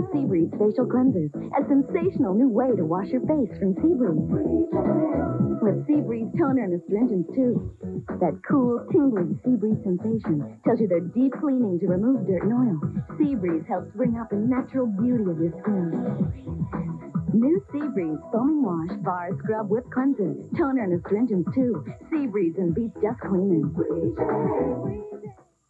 Seabreeze facial cleansers, a sensational new way to wash your face from Seabreeze. With Seabreeze toner and astringents too. That cool, tingly Seabreeze sensation tells you they're deep cleaning to remove dirt and oil. Seabreeze helps bring out the natural beauty of your skin. New Seabreeze foaming wash, bar, scrub, whip cleanser, toner and astringents too. Seabreeze and beats just cleaning.